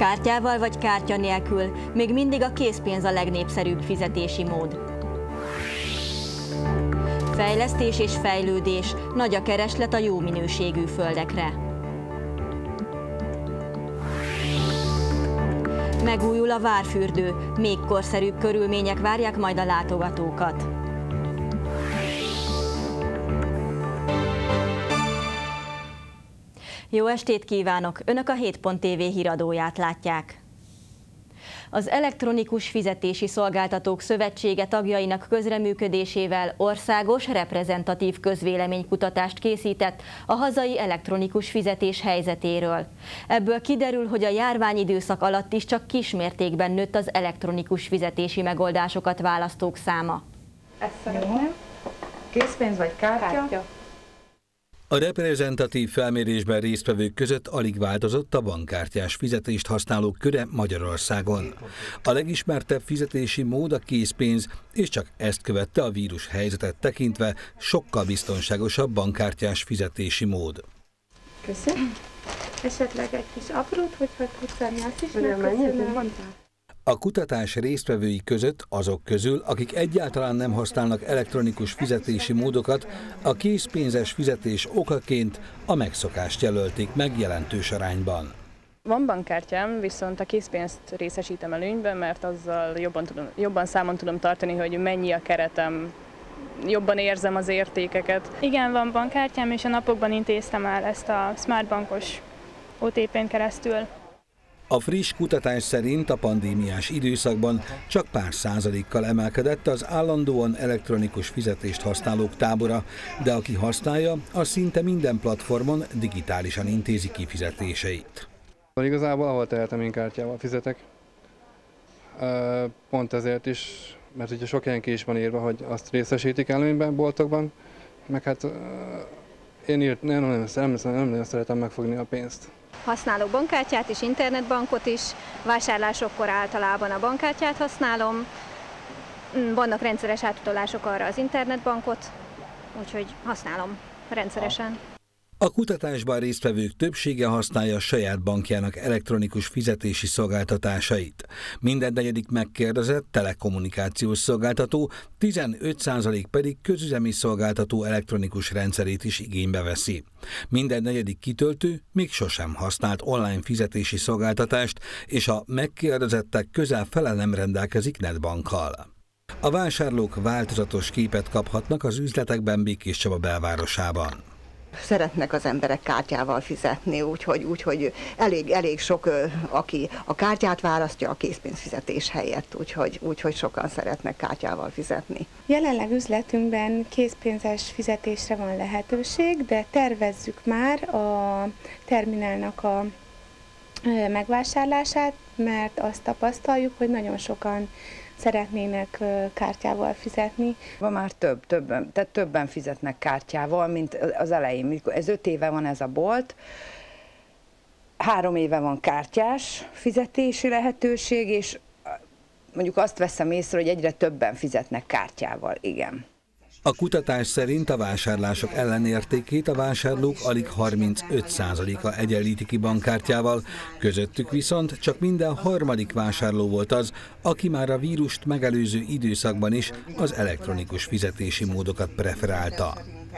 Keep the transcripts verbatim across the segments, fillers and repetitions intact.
Kártyával vagy kártya nélkül még mindig a készpénz a legnépszerűbb fizetési mód. Fejlesztés és fejlődés, nagy a kereslet a jó minőségű földekre. Megújul a várfürdő, még korszerűbb körülmények várják majd a látogatókat. Jó estét kívánok! Önök a hét pont té vé híradóját látják. Az Elektronikus Fizetési Szolgáltatók Szövetsége tagjainak közreműködésével országos reprezentatív közvéleménykutatást készített a hazai elektronikus fizetés helyzetéről. Ebből kiderül, hogy a járványidőszak alatt is csak kismértékben nőtt az elektronikus fizetési megoldásokat választók száma. Ezt szeretném. Készpénz vagy kártya? Kártya. A reprezentatív felmérésben résztvevők között alig változott a bankkártyás fizetést használók köre Magyarországon. A legismertebb fizetési mód a készpénz, és csak ezt követte a vírus helyzetet tekintve sokkal biztonságosabb bankkártyás fizetési mód. Köszönöm. Esetleg egy kis aprót, hogyha tudsz adni, azt is megköszönöm. A kutatás résztvevői között azok közül, akik egyáltalán nem használnak elektronikus fizetési módokat, a készpénzes fizetés okaként a megszokást jelölték meg jelentős arányban. Van bankkártyám, viszont a készpénzt részesítem előnyben, mert azzal jobban, tudom, jobban számon tudom tartani, hogy mennyi a keretem, jobban érzem az értékeket. Igen, van bankkártyám, és a napokban intéztem el ezt a smartbankos o té pén keresztül. A friss kutatás szerint a pandémiás időszakban csak pár százalékkal emelkedett az állandóan elektronikus fizetést használók tábora, de aki használja, az szinte minden platformon digitálisan intézi kifizetéseit. Igazából ahol tehetem, én kártyával fizetek. Pont ezért is, mert ugye sok helyen ki is van írva, hogy azt részesítik előnyben boltokban, meg hát én írt, nem, nem, nem, nem, nem szeretem megfogni a pénzt. Használok bankkártyát és internetbankot is, vásárlásokkor általában a bankkártyát használom, vannak rendszeres átutalások arra az internetbankot, úgyhogy használom rendszeresen. A kutatásban résztvevők többsége használja saját bankjának elektronikus fizetési szolgáltatásait. Minden negyedik megkérdezett telekommunikációs szolgáltató, tizenöt százalék pedig közüzemi szolgáltató elektronikus rendszerét is igénybe veszi. Minden negyedik kitöltő még sosem használt online fizetési szolgáltatást, és a megkérdezettek közel fele nem rendelkezik netbankkal. A vásárlók változatos képet kaphatnak az üzletekben Békéscsaba belvárosában. Szeretnek az emberek kártyával fizetni, úgyhogy, úgyhogy elég, elég sok, aki a kártyát választja a készpénzfizetés helyett, úgyhogy, úgyhogy sokan szeretnek kártyával fizetni. Jelenleg üzletünkben készpénzes fizetésre van lehetőség, de tervezzük már a terminálnak a megvásárlását, mert azt tapasztaljuk, hogy nagyon sokan szeretnének kártyával fizetni. Van már több, többen, tehát többen fizetnek kártyával, mint az elején. Ez öt éve van ez a bolt, három éve van kártyás fizetési lehetőség, és mondjuk azt veszem észre, hogy egyre többen fizetnek kártyával, igen. A kutatás szerint a vásárlások ellenértékét a vásárlók alig harmincöt százaléka egyenlíti ki bankkártyával, közöttük viszont csak minden harmadik vásárló volt az, aki már a vírust megelőző időszakban is az elektronikus fizetési módokat preferálta.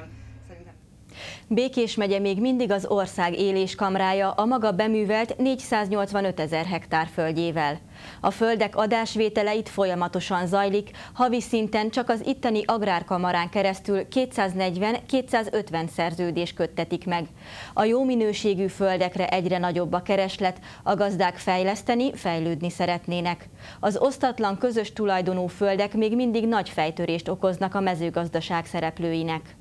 Békés megye még mindig az ország éléskamrája a maga beművelt négyszáznyolcvanöt ezer hektár földjével. A földek adásvétele itt folyamatosan zajlik, havi szinten csak az itteni agrárkamarán keresztül kétszáznegyven-kétszázötven szerződést köttetik meg. A jó minőségű földekre egyre nagyobb a kereslet, a gazdák fejleszteni, fejlődni szeretnének. Az osztatlan közös tulajdonú földek még mindig nagy fejtörést okoznak a mezőgazdaság szereplőinek.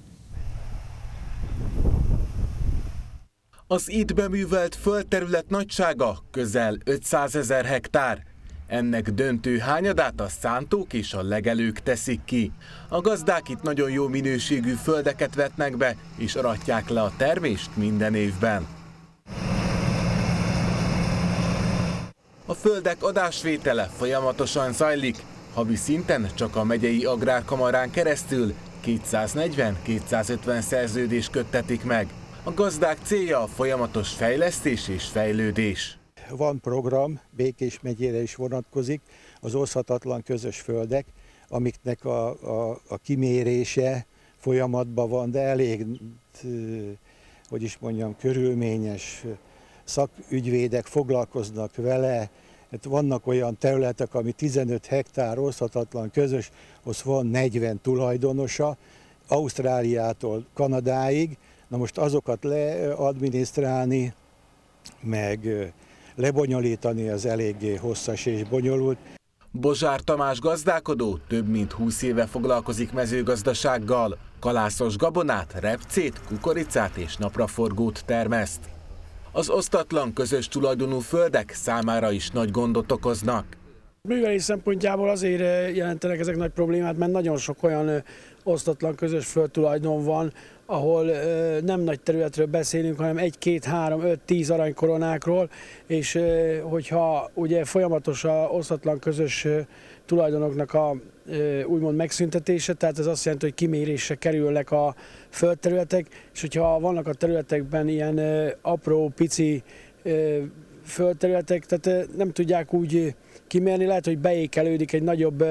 Az itt beművelt földterület nagysága közel ötszázezer hektár. Ennek döntő hányadát a szántók és a legelők teszik ki. A gazdák itt nagyon jó minőségű földeket vetnek be, és aratják le a termést minden évben. A földek adásvétele folyamatosan zajlik. Havi szinten csak a megyei agrárkamarán keresztül kétszáznegyven-kétszázötven szerződést köttetik meg. A gazdák célja a folyamatos fejlesztés és fejlődés. van program, Békés megyére is vonatkozik, az oszthatatlan közös földek, amiknek a, a, a kimérése folyamatban van, de elég, hogy is mondjam, körülményes szakügyvédek foglalkoznak vele. Hát vannak olyan területek, ami tizenöt hektár oszthatatlan közös, az van negyven tulajdonosa, Ausztráliától Kanadáig. Na most azokat leadminisztrálni, meg lebonyolítani az eléggé hosszas és bonyolult. Bozsár Tamás gazdálkodó több mint húsz éve foglalkozik mezőgazdasággal. Kalászos gabonát, repcét, kukoricát és napraforgót termeszt. Az osztatlan közös tulajdonú földek számára is nagy gondot okoznak. Művelés szempontjából azért jelentenek ezek nagy problémát, mert nagyon sok olyan osztatlan közös földtulajdon van, ahol nem nagy területről beszélünk, hanem egy, két, három, öt, tíz aranykoronákról, és hogyha ugye folyamatos a osztatlan közös tulajdonoknak a úgymond megszüntetése, tehát ez azt jelenti, hogy kimérésre kerülnek a földterületek, és hogyha vannak a területekben ilyen apró, pici földterületek, tehát nem tudják úgy kimérni, lehet, hogy beékelődik egy nagyobb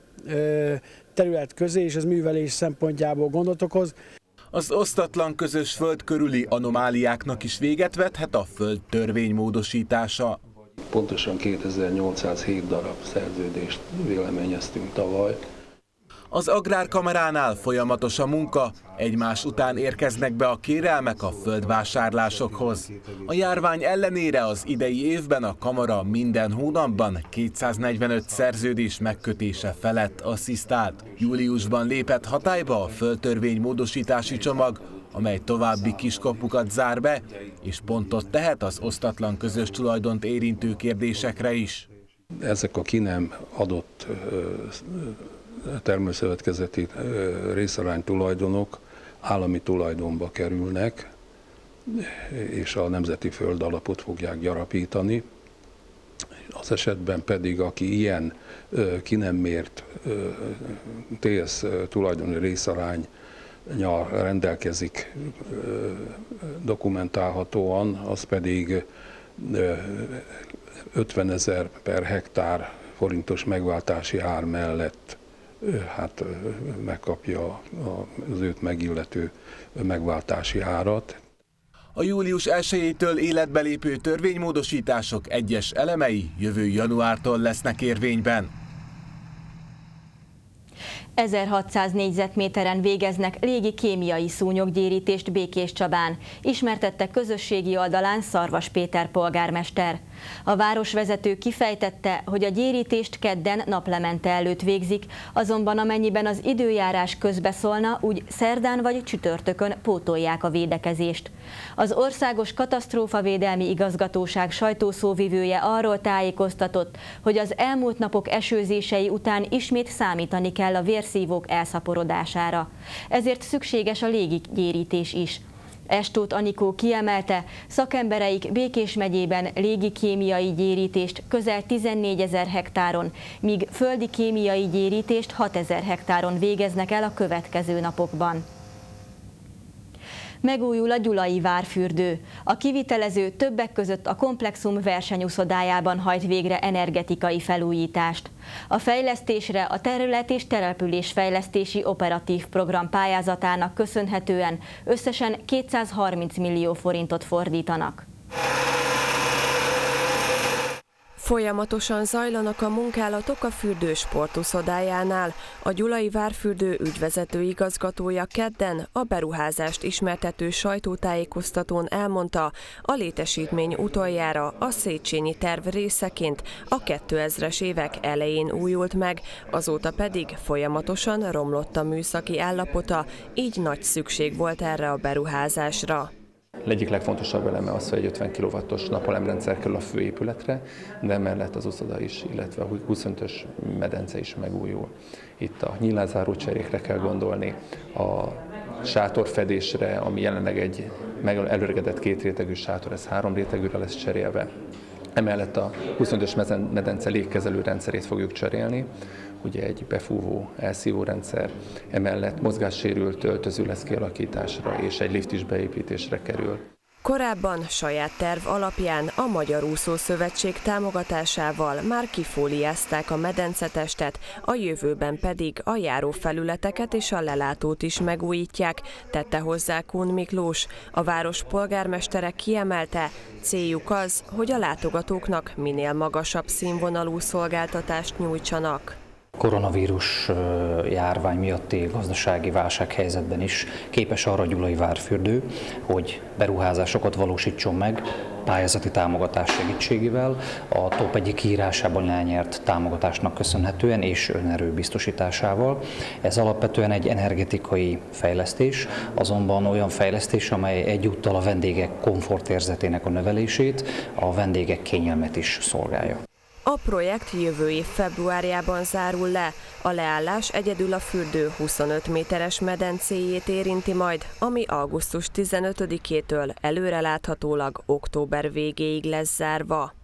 terület közé, és ez művelés szempontjából gondot okoz. Az osztatlan közös föld körüli anomáliáknak is véget vethet a föld törvény módosítása. Pontosan kétezer-nyolcszázhét darab szerződést véleményeztünk tavaly. Az Agrárkamaránál folyamatos a munka, egymás után érkeznek be a kérelmek a földvásárlásokhoz. A járvány ellenére az idei évben a kamara minden hónapban kétszáznegyvenöt szerződés megkötése felett asszisztált. Júliusban lépett hatályba a földtörvény módosítási csomag, amely további kiskapukat zár be, és pontot tehet az osztatlan közös tulajdont érintő kérdésekre is. Ezek a ki nem adott termőszövetkezeti részarány tulajdonok állami tulajdonba kerülnek, és a nemzeti földalapot fogják gyarapítani. Az esetben pedig, aki ilyen ki nem mért té es tulajdoni részaránnyal rendelkezik dokumentálhatóan, az pedig ötvenezer per hektár forintos megváltási ár mellett hát megkapja az őt megillető megváltási árat. A július elsejétől életbe lépő törvénymódosítások egyes elemei jövő januártól lesznek érvényben. ezerhatszáz négyzetméteren végeznek légi kémiai szúnyoggyérítést Békéscsabán, ismertette közösségi oldalán Szarvas Péter polgármester. A városvezető kifejtette, hogy a gyérítést kedden naplemente előtt végzik, azonban amennyiben az időjárás közbeszólna, úgy szerdán vagy csütörtökön pótolják a védekezést. Az Országos Katasztrófavédelmi Igazgatóság sajtószóvivője arról tájékoztatott, hogy az elmúlt napok esőzései után ismét számítani kell a vérszívók elszaporodására. Ezért szükséges a légigyérítés is. Estóth Anikó kiemelte, szakembereik Békés megyében légi kémiai gyérítést közel tizennégyezer hektáron, míg földi kémiai gyérítést hatezer hektáron végeznek el a következő napokban. Megújul a Gyulai Várfürdő. A kivitelező többek között a komplexum versenyuszodájában hajt végre energetikai felújítást. A fejlesztésre a terület- és településfejlesztési operatív program pályázatának köszönhetően összesen kétszázharminc millió forintot fordítanak. Folyamatosan zajlanak a munkálatok a fürdő sportuszodájánál. A Gyulai Várfürdő ügyvezető igazgatója kedden a beruházást ismertető sajtótájékoztatón elmondta, a létesítmény utoljára a Széchenyi terv részeként a kétezres évek elején újult meg, azóta pedig folyamatosan romlott a műszaki állapota, így nagy szükség volt erre a beruházásra. Egyik legfontosabb eleme az, hogy egy ötven kilowattos napelemrendszer kerül a főépületre, de emellett az uszoda is, illetve a huszonötös medence is megújul. Itt a nyílázáró cserékre kell gondolni, a sátorfedésre, ami jelenleg egy előregedett kétrétegű sátor, ez három rétegűre lesz cserélve. Emellett a huszonötös medence légkezelő rendszerét fogjuk cserélni, ugye egy befúvó, elszívó rendszer, emellett mozgássérült öltöző lesz kialakításra, és egy lift is beépítésre kerül. Korábban saját terv alapján a Magyar Úszó Szövetség támogatásával már kifóliázták a medencetestet, a jövőben pedig a járófelületeket és a lelátót is megújítják, tette hozzá Kun Miklós. A város polgármestere kiemelte, céljuk az, hogy a látogatóknak minél magasabb színvonalú szolgáltatást nyújtsanak. Koronavírus járvány miatti gazdasági válsághelyzetben is képes arra a Gyulai Várfürdő, hogy beruházásokat valósítson meg pályázati támogatás segítségével, a top egyik kiírásában elnyert támogatásnak köszönhetően és önerő biztosításával. Ez alapvetően egy energetikai fejlesztés, azonban olyan fejlesztés, amely egyúttal a vendégek komfortérzetének a növelését, a vendégek kényelmet is szolgálja. A projekt jövő év februárjában zárul le. A leállás egyedül a fürdő huszonöt méteres medencéjét érinti majd, ami augusztus tizenötödikétől előreláthatólag október végéig lesz zárva.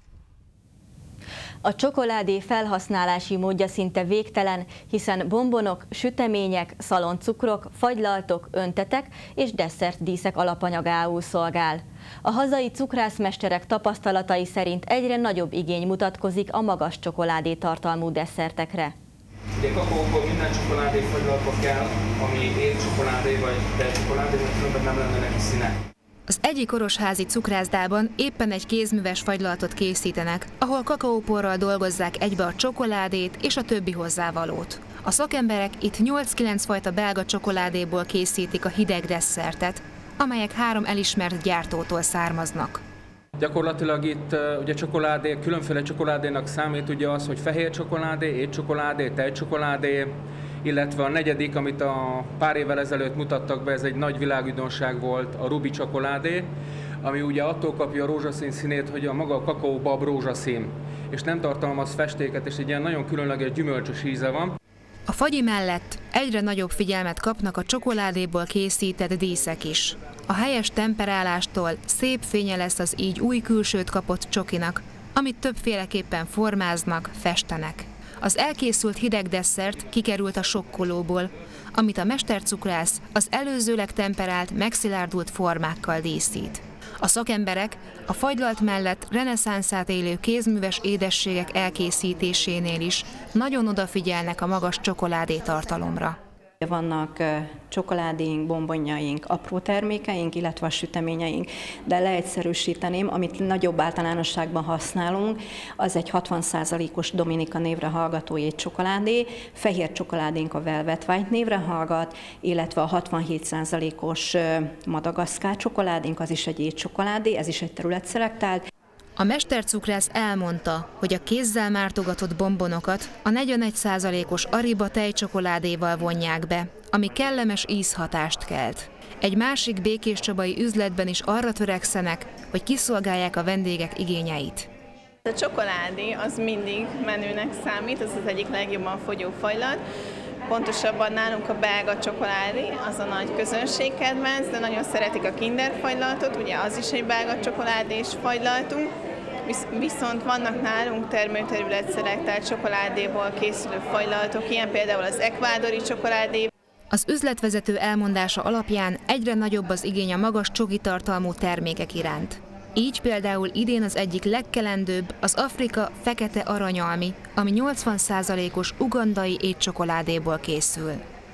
A csokoládé felhasználási módja szinte végtelen, hiszen bombonok, sütemények, szaloncukrok, fagylaltok, öntetek és desszertdíszek alapanyagául szolgál. A hazai cukrászmesterek tapasztalatai szerint egyre nagyobb igény mutatkozik a magas csokoládé tartalmú desszertekre. Ugye kakaóból minden csokoládé fagylaltba kell, ami étcsokoládé vagy tejcsokoládé, mert különben nem lenne neki színe. Az egyik orosházi cukrászdában éppen egy kézműves fagylaltot készítenek, ahol kakaóporral dolgozzák egybe a csokoládét és a többi hozzávalót. A szakemberek itt nyolc-kilenc fajta belga csokoládéból készítik a hideg desszertet, amelyek három elismert gyártótól származnak. Gyakorlatilag itt ugye csokoládé, különféle csokoládénak számít ugye az, hogy fehér csokoládé, étcsokoládé, tejcsokoládé, illetve a negyedik, amit a pár évvel ezelőtt mutattak be, ez egy nagy világújdonság volt, a ruby csokoládé, ami ugye attól kapja a rózsaszín színét, hogy a maga a kakaóbab rózsaszín, és nem tartalmaz festéket, és egy ilyen nagyon különleges gyümölcsös íze van. A fagyi mellett egyre nagyobb figyelmet kapnak a csokoládéból készített díszek is. A helyes temperálástól szép fénye lesz az így új külsőt kapott csokinak, amit többféleképpen formáznak, festenek. Az elkészült hideg desszert kikerült a sokkolóból, amit a mestercukrász az előzőleg temperált, megszilárdult formákkal díszít. A szakemberek a fagylalt mellett reneszánszát élő kézműves édességek elkészítésénél is nagyon odafigyelnek a magas csokoládé tartalomra. Vannak csokoládéink, bombonjaink, apró termékeink, illetve a süteményeink, de leegyszerűsíteném, amit nagyobb általánosságban használunk, az egy hatvan százalékos Dominika névre hallgató étcsokoládé, fehér csokoládénk a Velvet White névre hallgat, illetve a hatvanhét százalékos Madagaszkár csokoládénk, az is egy étcsokoládé, ez is egy területszelektált. A mestercukrász elmondta, hogy a kézzel mártogatott bombonokat a negyvenegy százalékos Ariba tejcsokoládéval vonják be, ami kellemes ízhatást kelt. Egy másik békéscsabai üzletben is arra törekszenek, hogy kiszolgálják a vendégek igényeit. A csokoládé az mindig menőnek számít, ez az egyik legjobban fogyó fajlat. Pontosabban nálunk a belga csokoládé, az a nagy közönségkedvenc, de nagyon szeretik a Kinder fagylaltot, ugye az is egy belga csokoládés fagylaltunk. Viszont vannak nálunk termőterület szelektált csokoládéból készülő fagylaltok, ilyen például az ekvádori csokoládé. Az üzletvezető elmondása alapján egyre nagyobb az igény a magas csoki tartalmú termékek iránt. Így például idén az egyik legkelendőbb az Afrika fekete aranyalmi, ami nyolcvan százalékos ugandai étcsokoládéból készül.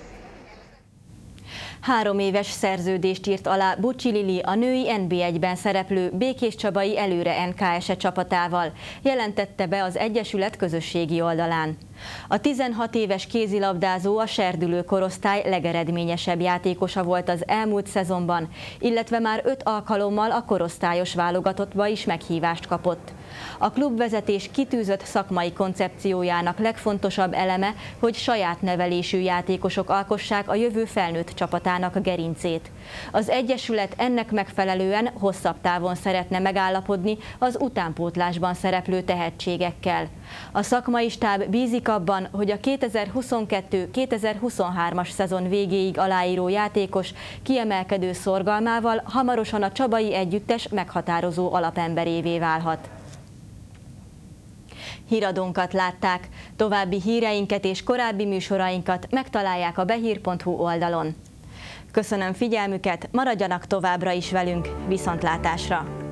Három éves szerződést írt alá Bucsi Lili a női en bé egyben szereplő Békéscsabai Előre en ká es-e csapatával, jelentette be az Egyesület közösségi oldalán. A tizenhat éves kézilabdázó a serdülő korosztály legeredményesebb játékosa volt az elmúlt szezonban, illetve már öt alkalommal a korosztályos válogatottba is meghívást kapott. A klubvezetés kitűzött szakmai koncepciójának legfontosabb eleme, hogy saját nevelésű játékosok alkossák a jövő felnőtt csapatának a gerincét. Az Egyesület ennek megfelelően hosszabb távon szeretne megállapodni az utánpótlásban szereplő tehetségekkel. A szakmai stáb bízik abban, hogy a kétezer-huszonkettő kétezer-huszonhármas szezon végéig aláíró játékos kiemelkedő szorgalmával hamarosan a csabai együttes meghatározó alapemberévé válhat. Híradónkat látták, további híreinket és korábbi műsorainkat megtalálják a behír pont hu oldalon. Köszönöm figyelmüket, maradjanak továbbra is velünk, viszontlátásra!